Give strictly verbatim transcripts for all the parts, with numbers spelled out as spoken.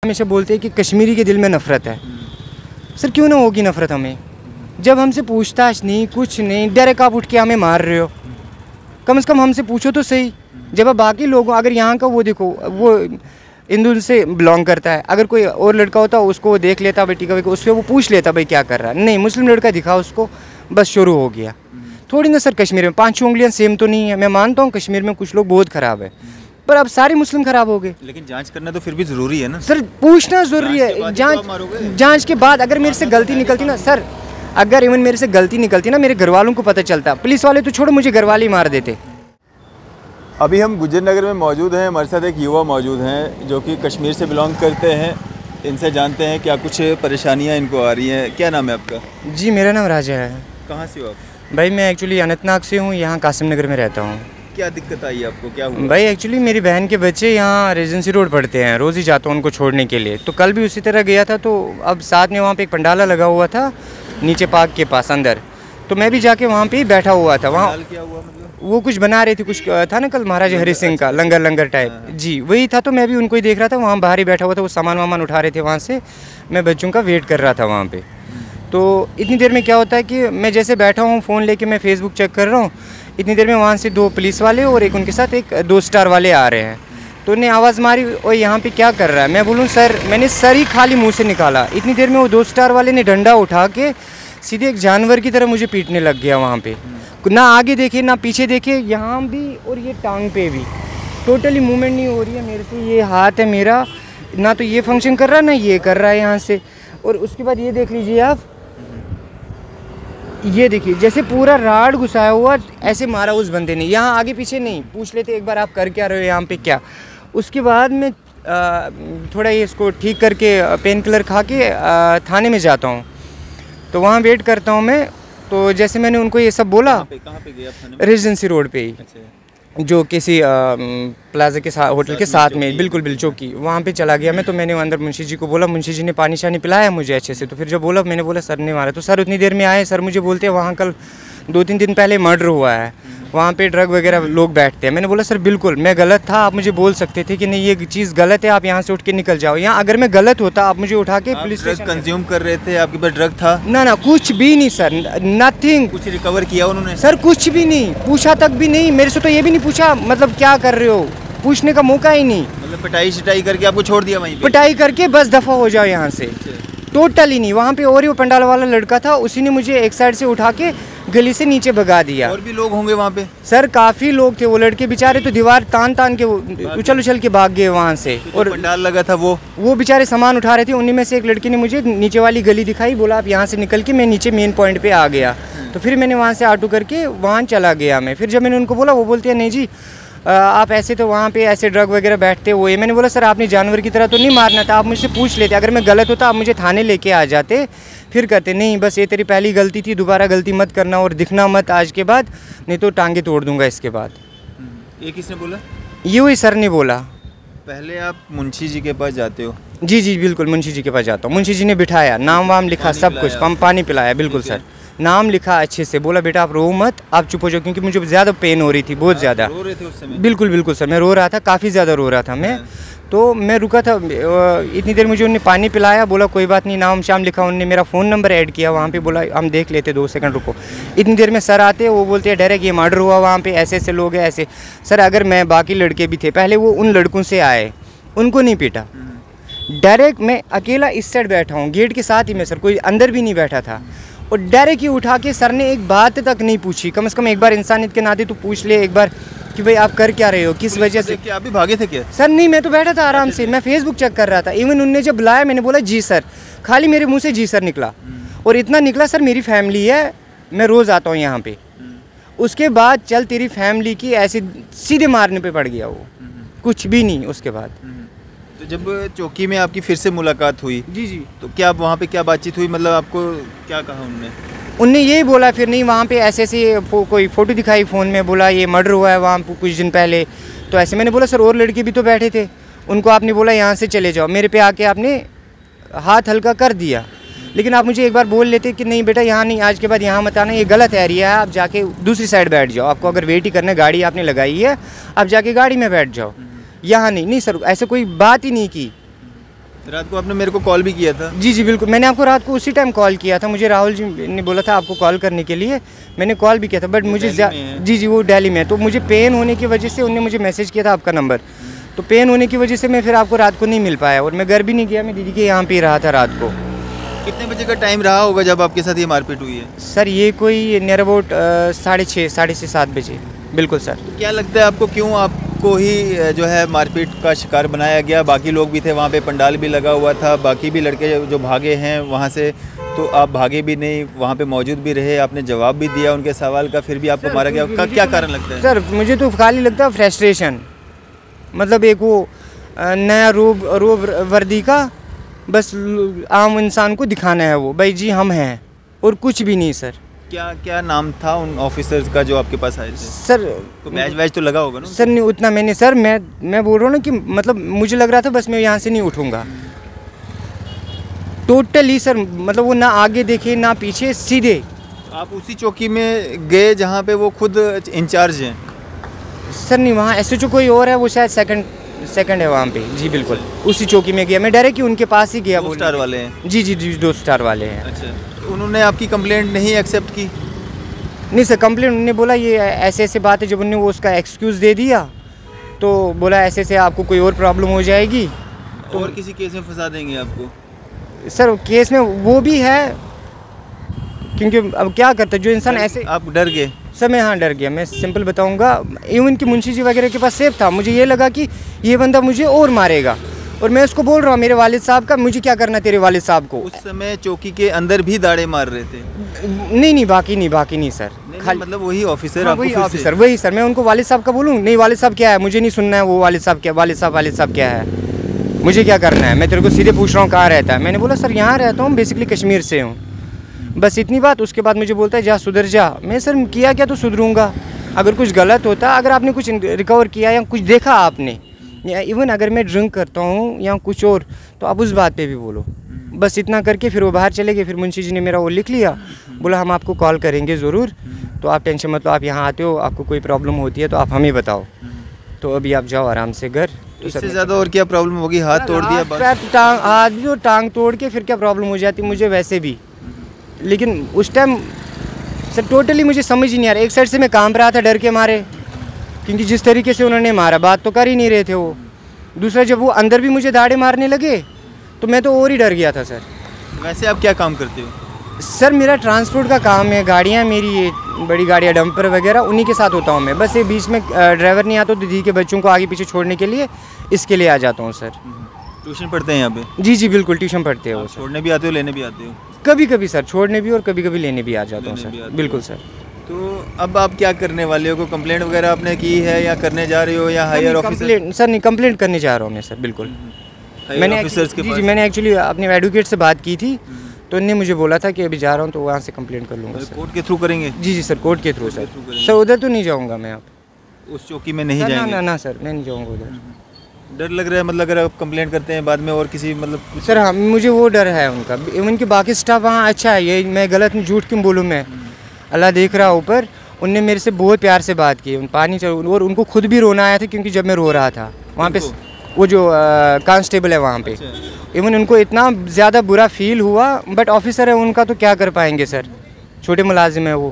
हमेशा बोलते हैं कि कश्मीरी के दिल में नफ़रत है। सर क्यों ना होगी नफ़रत हमें, जब हमसे पूछताछ नहीं, कुछ नहीं, डायरेक्ट आप उठ के हमें मार रहे हो। कम से कम हमसे पूछो तो सही। जब आप बाकी लोगों, अगर यहाँ का वो देखो, वो हिंदू से बिलोंग करता है, अगर कोई और लड़का होता उसको वो देख लेता, बेटी का उससे वो पूछ लेता भाई क्या कर रहा है। नहीं, मुस्लिम लड़का दिखा उसको, बस शुरू हो गया। थोड़ी ना सर कश्मीर में पाँच उंगलियाँ सेम तो नहीं है। मैं मानता हूँ कश्मीर में कुछ लोग बहुत ख़राब है, पर अब सारे मुस्लिम ख़राब हो गए। लेकिन जांच करना तो फिर भी ज़रूरी है ना सर। पूछना ज़रूरी है। जांच जांच के बाद अगर मेरे से गलती निकलती ना सर, अगर इवन मेरे से गलती निकलती ना, मेरे घर वालों को पता चलता, पुलिस वाले तो छोड़ो, मुझे घर वाले ही मार देते। अभी हम गुजर नगर में मौजूद हैं, हमारे साथ एक युवा मौजूद हैं जो कि कश्मीर से बिलोंग करते हैं। इनसे जानते हैं क्या कुछ परेशानियां इनको आ रही हैं। क्या नाम है आपका? जी मेरा नाम राजा है। कहाँ से हो आप? भाई मैं एक्चुअली अनंतनाग से हूँ, यहाँ कासिम नगर में रहता हूँ। क्या दिक्कत आई आपको, क्या हुआ? भाई एक्चुअली मेरी बहन के बच्चे यहाँ रेजेंसी रोड पढ़ते हैं, रोज़ ही जाता हूँ उनको छोड़ने के लिए। तो कल भी उसी तरह गया था, तो अब साथ में वहाँ पे एक पंडाला लगा हुआ था नीचे पार्क के पास अंदर, तो मैं भी जाके वहाँ पे ही बैठा हुआ था। वहाँ क्या हुआ मतलब? वो कुछ बना रहे थे, कुछ था ना कल महाराजा हरि सिंह का लंगर लंगर टाइप। जी वही था, तो मैं भी उनको ही देख रहा था, वहाँ बाहर ही बैठा हुआ था। वो सामान वामान उठा रहे थे वहाँ से, मैं बच्चों का वेट कर रहा था वहाँ पे। तो इतनी देर में क्या होता है कि मैं जैसे बैठा हूँ फ़ोन लेके, मैं फेसबुक चेक कर रहा हूँ, इतनी देर में वहाँ से दो पुलिस वाले और एक उनके साथ एक दो स्टार वाले आ रहे हैं। तो उन्हें आवाज़ मारी, और यहाँ पे क्या कर रहा है? मैं बोलूँ सर, मैंने सर ही खाली मुँह से निकाला। इतनी देर में वो दो स्टार वाले ने डंडा उठा के सीधे एक जानवर की तरह मुझे पीटने लग गया वहाँ पे। ना आगे देखे ना पीछे देखे, यहाँ भी और ये टांग पे भी टोटली मूवमेंट नहीं हो रही है मेरे से। ये हाथ है मेरा, ना तो ये फंक्शन कर रहा है ना ये कर रहा है यहाँ से। और उसके बाद ये देख लीजिए आप, ये देखिए जैसे पूरा राड घुसाया हुआ ऐसे मारा उस बंदे ने। यहाँ आगे पीछे नहीं, पूछ लेते एक बार आप कर क्या रहे हो यहाँ पे क्या। उसके बाद मैं आ, थोड़ा ये इसको ठीक करके पेन किलर खा के आ, थाने में जाता हूँ। तो वहाँ वेट करता हूँ मैं। तो जैसे मैंने उनको ये सब बोला, कहाँ पे गए आप थाने में? रेजेंसी रोड पे ही। अच्छा। जो किसी प्लाजा के साथ होटल के साथ में, बिल्कुल बिल्कुल चौकी, वहाँ पे चला गया मैं। तो मैंने अंदर मुंशी जी को बोला, मुंशी जी ने पानी शानी पिलाया मुझे अच्छे से। तो फिर जब बोला, मैंने बोला सर ने मारा, तो सर उतनी देर में आए। सर मुझे बोलते हैं वहाँ कल दो तीन दिन पहले मर्डर हुआ है, वहाँ पे ड्रग वगैरह लोग बैठते हैं। मैंने बोला सर बिल्कुल मैं गलत था, आप मुझे बोल सकते थे कि नहीं ये चीज़ गलत है, आप यहाँ से उठ के निकल जाओ। यहाँ अगर मैं गलत होता आप मुझे उठा के पुलिस ड्रग कंज्यूम कर रहे थे, आपके पास ड्रग था? ना ना कुछ भी नहीं सर, नथिंग। कुछ रिकवर किया उन्होंने? सर कुछ भी नहीं पूछा तक भी नहीं मेरे से। तो ये भी नहीं पूछा मतलब क्या कर रहे हो, पूछने का मौका ही नहीं। मतलब पिटाई शिटाई करके आपको छोड़ दिया वहीं पे? पिटाई करके बस दफ़ा हो जाओ यहाँ से, टोटली नहीं। वहाँ पे और ही वो पंडाल वाला लड़का था, उसी ने मुझे एक साइड से उठा के गली से नीचे भगा दिया। और भी लोग होंगे वहाँ पे? सर काफ़ी लोग थे, वो लड़के बेचारे तो दीवार तान तान के उछल उछल के भाग गए वहाँ से। तो और पंडाल लगा था वो वो बेचारे सामान उठा रहे थे। उन्हीं में से एक लड़के ने मुझे नीचे वाली गली दिखाई, बोला आप यहाँ से निकल के। मैं नीचे मेन पॉइंट पे आ गया, तो फिर मैंने वहाँ से ऑटो करके वहाँ चला गया मैं। फिर जब मैंने उनको बोला, वो बोलते हैं नहीं जी आप ऐसे तो वहाँ पे ऐसे ड्रग वगैरह बैठते हुए। मैंने बोला सर आपने जानवर की तरह तो नहीं मारना था, आप मुझसे पूछ लेते, अगर मैं गलत होता आप मुझे थाने लेके आ जाते। फिर कहते नहीं बस ये तेरी पहली गलती थी, दोबारा गलती मत करना और दिखना मत आज के बाद, नहीं तो टांगे तोड़ दूंगा इसके बाद। ये किसने बोला? ये वही सर ने बोला। पहले आप मुंशी जी के पास जाते हो? जी जी बिल्कुल, मुंशी जी के पास जाता हूँ। मुंशी जी ने बिठाया, नाम वाम लिखा, सब कुछ, पम पानी पिलाया, बिल्कुल सर, नाम लिखा अच्छे से। बोला बेटा आप रो मत, आप चुप हो जाओ, क्योंकि मुझे ज़्यादा पेन हो रही थी, बहुत ज़्यादा। रो रहे थे उस समय? बिल्कुल बिल्कुल सर, मैं रो रहा था, काफ़ी ज़्यादा रो रहा था मैं। तो मैं रुका था, इतनी देर मुझे उन्होंने पानी पिलाया, बोला कोई बात नहीं, नाम शाम लिखा, उन्होंने मेरा फ़ोन नंबर ऐड किया वहाँ पे, बोला हम देख लेते, दो सेकंड रुको। इतनी देर में सर आते, वो बोलते हैं डायरेक्ट ये मर्डर हुआ वहाँ पे, ऐसे ऐसे लोग हैं ऐसे। सर अगर मैं, बाकी लड़के भी थे, पहले वो उन लड़कों से आए, उनको नहीं पीटा, डायरेक्ट मैं अकेला इस साइड बैठा हूँ गेट के साथ ही में सर, कोई अंदर भी नहीं बैठा था। और डायरेक्ट ही उठा के सर ने एक बात तक नहीं पूछी, कम से कम एक बार इंसानियत के नाते तो पूछ ले एक बार कि भाई आप कर क्या रहे हो, किस वजह से। क्या आप भी भागे थे क्या? सर नहीं, मैं तो बैठा था आराम से, मैं फेसबुक चेक कर रहा था। इवन उनने जब बुलाया मैंने बोला जी सर, खाली मेरे मुंह से जी सर निकला। और इतना निकला सर मेरी फैमिली है, मैं रोज़ आता हूँ यहाँ पे। उसके बाद चल तेरी फैमिली की ऐसे सीधे मारने पे पड़ गया वो, कुछ भी नहीं उसके बाद। तो जब चौकी में आपकी फिर से मुलाकात हुई, जी जी, तो क्या वहाँ पे क्या बातचीत हुई, मतलब आपको क्या कहा उन्होंने? उनने यही बोला फिर नहीं, वहाँ पे ऐसे ऐसे फो, कोई फ़ोटो दिखाई फ़ोन में, बोला ये मर्डर हुआ है वहाँ कुछ दिन पहले। तो ऐसे मैंने बोला सर और लड़के भी तो बैठे थे, उनको आपने बोला यहाँ से चले जाओ, मेरे पे आके आपने हाथ हल्का कर दिया। लेकिन आप मुझे एक बार बोल लेते कि नहीं बेटा यहाँ नहीं, आज के बाद यहाँ मत आना, ये गलत एरिया है, आप जाके दूसरी साइड बैठ जाओ, आपको अगर वेट ही करना, गाड़ी आपने लगाई है, आप जाके गाड़ी में बैठ जाओ, यहाँ नहीं। नहीं सर ऐसे कोई बात ही नहीं की। रात को आपने मेरे को कॉल भी किया था? जी जी बिल्कुल, मैंने आपको रात को उसी टाइम कॉल किया था। मुझे राहुल जी ने बोला था आपको कॉल करने के लिए, मैंने कॉल भी किया था। बट मुझे जी जी वो दिल्ली में है, तो मुझे पेन होने की वजह से उन्होंने मुझे मैसेज किया था आपका नंबर, तो पेन होने की वजह से मैं फिर आपको रात को नहीं मिल पाया और मैं घर भी नहीं गया, मैं दीदी के यहाँ पे ही रहा था रात को। कितने बजे का टाइम रहा होगा जब आपके साथ ये मारपीट हुई है? सर ये कोई नियर अबाउट साढ़े छः साढ़े छः सात बजे। बिल्कुल सर। तो क्या लगता है आपको, क्यों आपको ही जो है मारपीट का शिकार बनाया गया? बाकी लोग भी थे वहाँ पे, पंडाल भी लगा हुआ था, बाकी भी लड़के जो भागे हैं वहाँ से, तो आप भागे भी नहीं, वहाँ पे मौजूद भी रहे, आपने जवाब भी दिया उनके सवाल का, फिर भी आपको मारा गया। का क्या कारण लगता है? सर मुझे तो खाली लगता है फ्रस्ट्रेशन, मतलब एक वो नया रूप रूप वर्दी का बस आम इंसान को दिखाना है, वो भाई जी हम हैं और कुछ भी नहीं। सर क्या क्या नाम था उन ऑफिसर्स का जो आपके पास आए थे? सर तो बैच वैच तो लगा होगा ना? सर नहीं उतना मैंने, सर मैं मैं बोल रहा हूँ ना कि मतलब मुझे लग रहा था बस मैं यहाँ से नहीं उठूँगा टोटली। सर मतलब वो ना आगे देखे ना पीछे, सीधे। आप उसी चौकी में गए जहाँ पे वो खुद इंचार्ज हैं? सर नहीं, वहाँ एस एच ओ कोई और है, वो शायद सेकंड सेकंड है वहाँ पे। जी बिल्कुल, उसी चौकी में गया मैं, डायरेक्ट कि उनके पास ही गया। दो स्टार वाले हैं? जी जी जी दो स्टार वाले हैं। अच्छा, तो उन्होंने आपकी कंप्लेंट नहीं एक्सेप्ट की? नहीं सर, कंप्लेंट उन्होंने बोला ये ऐसे ऐसे बात है। जब उन्होंने वो उसका एक्सक्यूज़ दे दिया तो बोला ऐसे ऐसे आपको कोई और प्रॉब्लम हो जाएगी, तो और किसी केस में फंसा देंगे आपको। सर केस में वो भी है, क्योंकि अब क्या करता जो इंसान ऐसे। आप डर गए? सर मैं हाँ डर गया, मैं सिंपल बताऊंगा। इवन कि मुंशी जी वगैरह के पास सेफ था, मुझे ये लगा कि ये बंदा मुझे और मारेगा, और मैं उसको बोल रहा हूँ मेरे वालिद साहब का, मुझे क्या करना तेरे वालिद साहब को। उस समय चौकी के अंदर भी दाड़े मार रहे थे? नहीं नहीं बाकी नहीं बाकी नहीं सर, खाली मतलब वही ऑफिसर। हाँ, वही ऑफिसर वही सर। मैं उनको वालिद साहब का बोलूँ? नहीं वालिद साहब क्या है, मुझे नहीं सुनना है वो वालिद साहब क्या, वालिद साहब वालिद साहब क्या है, मुझे क्या करना है, मैं तेरे को सीधे पूछ रहा हूँ कहाँ रहता है। मैंने बोला सर यहाँ रहता हूँ, बेसिकली कश्मीर से हूँ, बस इतनी बात। उसके बाद मुझे बोलता है जा सुधर जा। मैं सर किया क्या तो सुधरूंगा, अगर कुछ गलत होता, अगर आपने कुछ रिकवर किया या कुछ देखा आपने, या इवन अगर मैं ड्रिंक करता हूँ या कुछ और, तो आप उस बात पे भी बोलो। बस इतना करके फिर वो बाहर चले गए। फिर मुंशी जी ने मेरा वो लिख लिया, बोला हम आपको कॉल करेंगे ज़रूर, तो आप टेंशन मत लो, आप यहाँ आते हो, आपको कोई प्रॉब्लम होती है तो आप हमें बताओ, तो अभी आप जाओ आराम से घर। तो इससे ज़्यादा और क्या प्रॉब्लम होगी? हाथ तोड़ दिया, टांग हाथ भी और टांग तोड़ के फिर क्या प्रॉब्लम हो जाती मुझे वैसे भी। लेकिन उस टाइम सर टोटली मुझे समझ ही नहीं आ रहा। एक साइड से मैं कांप रहा था डर के मारे, क्योंकि जिस तरीके से उन्होंने मारा, बात तो कर ही नहीं रहे थे वो। दूसरा जब वो अंदर भी मुझे दाड़े मारने लगे तो मैं तो और ही डर गया था सर। वैसे आप क्या काम करते हो? सर मेरा ट्रांसपोर्ट का काम है, गाड़ियाँ मेरी ये बड़ी गाड़ियाँ डंपर वगैरह उन्हीं के साथ होता हूँ मैं। बस ये बीच में ड्राइवर नहीं आता तो दीदी के बच्चों को आगे पीछे छोड़ने के लिए इसके लिए आ जाता हूँ सर। ट्यूशन पढ़ते हैं यहाँ पे? जी जी बिल्कुल ट्यूशन पढ़ते हो। छोड़ने भी आते हो, लेने भी आते हो? कभी कभी सर छोड़ने भी और कभी कभी लेने भी आ जाता हूँ सर। बिल्कुल सर। तो अब आप क्या करने वाले हो? को कंप्लेंट वगैरह आपने की है या करने जा रहे हो, या हायर ऑफिसर? सर नहीं, कंप्लेंट करने जा रहा हूँ मैं सर। बिल्कुल मैंने ऑफिसर्स के जी जी मैंने एक्चुअली अपने एडवोकेट से बात की थी, तो उन्होंने मुझे बोला था कि अभी जा रहा हूँ तो वहाँ से कंप्लेंट कर लूँगा। कोर्ट के थ्रू करेंगे? जी जी सर कोर्ट के थ्रू सर। सर उधर तो नहीं जाऊँगा मैं। आप उस चौकी में नहीं जाएंगे? ना ना सर मैं नहीं जाऊँगा उधर। डर लग रहा है मतलब अगर आप कंप्लेंट करते हैं बाद में और किसी मतलब? सर हाँ मुझे वो डर है उनका। उनके बाकी स्टाफ वहाँ अच्छा है, ये मैं गलत झूठ क्यों बोलूँ मैं, अल्लाह देख रहा ऊपर। उनने मेरे से बहुत प्यार से बात की, उन पानी चल, और उनको खुद भी रोना आया था क्योंकि जब मैं रो रहा था वहाँ पे वो जो कांस्टेबल है वहाँ पे, इवन उनको इतना ज़्यादा बुरा फील हुआ। बट ऑफिसर है उनका तो क्या कर पाएंगे सर, छोटे मुलाजिम है वो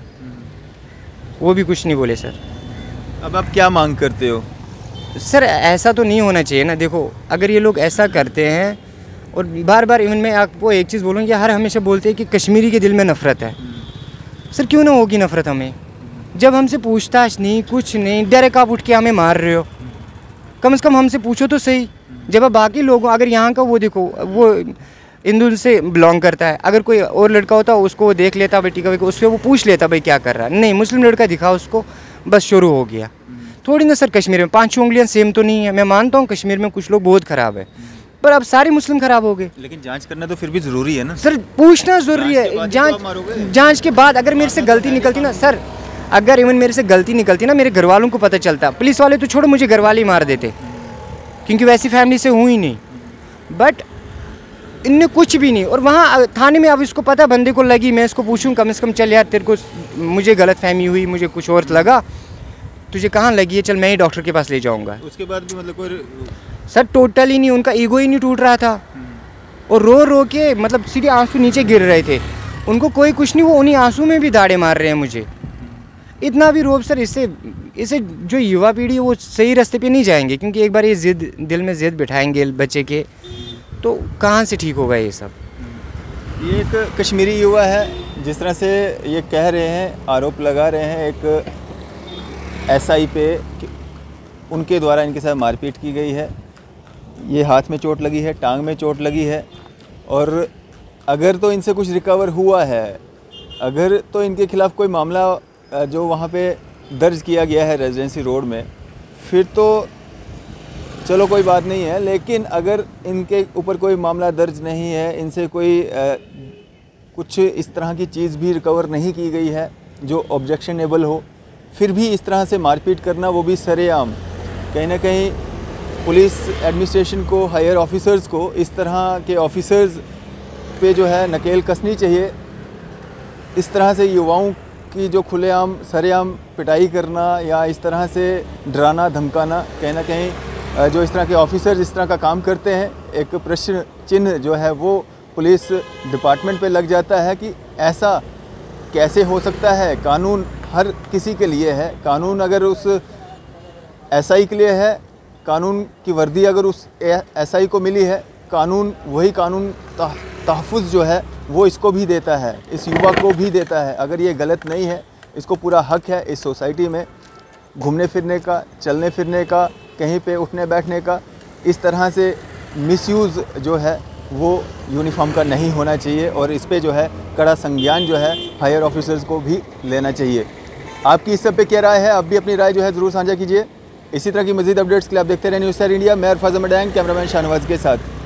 वो भी कुछ नहीं बोले सर। अब आप क्या मांग करते हो? सर ऐसा तो नहीं होना चाहिए ना। देखो अगर ये लोग ऐसा करते हैं, और बार बार इवन मैं आपको एक चीज़ बोलूँ, ये हर हमेशा बोलते हैं कि कश्मीरी के दिल में नफ़रत है। सर क्यों ना होगी नफ़रत हमें, जब हमसे पूछताछ नहीं कुछ नहीं, डायरेक्ट आप उठ के हमें मार रहे हो। कम से कम हमसे पूछो तो सही। जब आप बाकी लोगों, अगर यहाँ का वो देखो वो हिंदू से बिलोंग करता है, अगर कोई और लड़का होता उसको वो देख लेता बेटी का, उससे वो पूछ लेता भाई क्या कर रहा है। नहीं, मुस्लिम लड़का दिखा उसको, बस शुरू हो गया। थोड़ी ना सर कश्मीर में पाँच उंगलियाँ सेम तो नहीं है। मैं मानता हूँ कश्मीर में कुछ लोग बहुत ख़राब है, पर अब सारे मुस्लिम ख़राब हो गए। लेकिन जांच करना तो फिर भी ज़रूरी है ना सर, पूछना ज़रूरी है। जांच जांच के बाद अगर मेरे से गलती निकलती ना सर, अगर इवन मेरे से गलती निकलती ना, मेरे घर वालों को पता चलता, पुलिस वाले तो छोड़ो मुझे घर वाले ही मार देते, क्योंकि वैसी फैमिली से हूँ ही नहीं। बट इनने कुछ भी नहीं। और वहाँ थाने में अब इसको पता बंदे को लगी, मैं इसको पूछूँ कम से कम, चल यार तेरे को मुझे गलत फहमी हुई, मुझे कुछ और लगा, तुझे कहाँ लगी है, चल मैं ही डॉक्टर के पास ले जाऊँगा। उसके बाद भी मतलब कोई सर टोटल ही नहीं, उनका ईगो ही नहीं टूट रहा था। और रो रो के मतलब सीधे आंसू नीचे गिर रहे थे। उनको कोई कुछ नहीं, वो उन्हीं आंसू में भी दाड़े मार रहे हैं मुझे। इतना भी रोब सर, इससे इससे जो युवा पीढ़ी है वो सही रास्ते पे नहीं जाएंगे, क्योंकि एक बार ये जिद दिल में जिद बिठाएंगे बच्चे के, तो कहाँ से ठीक होगा ये सब। ये एक कश्मीरी युवा है, जिस तरह से ये कह रहे हैं, आरोप लगा रहे हैं एक एसआई पे कि उनके द्वारा इनके साथ मारपीट की गई है। ये हाथ में चोट लगी है, टांग में चोट लगी है, और अगर तो इनसे कुछ रिकवर हुआ है, अगर तो इनके खिलाफ़ कोई मामला जो वहाँ पे दर्ज किया गया है रेजिडेंसी रोड में, फिर तो चलो कोई बात नहीं है। लेकिन अगर इनके ऊपर कोई मामला दर्ज नहीं है, इनसे कोई आ, कुछ इस तरह की चीज़ भी रिकवर नहीं की गई है जो ऑब्जेक्शनेबल हो, फिर भी इस तरह से मारपीट करना, वो भी सरेआम, कहीं ना कहीं पुलिस एडमिनिस्ट्रेशन को, हायर ऑफिसर्स को, इस तरह के ऑफिसर्स पे जो है नकेल कसनी चाहिए। इस तरह से युवाओं की जो खुलेआम सरेआम पिटाई करना या इस तरह से डराना धमकाना, कहीं ना कहीं जो इस तरह के ऑफिसर्स इस तरह का काम करते हैं, एक प्रश्न चिन्ह जो है वो पुलिस डिपार्टमेंट पे लग जाता है कि ऐसा कैसे हो सकता है। कानून हर किसी के लिए है, कानून अगर उस एसआई के लिए है, कानून की वर्दी अगर उस एसआई को मिली है, कानून वही कानून तहफ़्फ़ुज़ जो है वो इसको भी देता है, इस युवा को भी देता है। अगर ये गलत नहीं है, इसको पूरा हक है इस सोसाइटी में घूमने फिरने का, चलने फिरने का, कहीं पे उठने बैठने का। इस तरह से मिसयूज़ जो है वो यूनिफॉर्म का नहीं होना चाहिए, और इस पे जो है कड़ा संज्ञान जो है हायर ऑफिसर्स को भी लेना चाहिए। आपकी इस सब पे क्या राय है? आप भी अपनी राय जो है ज़रूर साझा कीजिए। इसी तरह की मज़ीद अपडेट्स के लिए आप देखते रहे न्यूज़ स्टार इंडिया। मैं अरफाज़ अहमद, कैमरामैन शाहनवाज के साथ।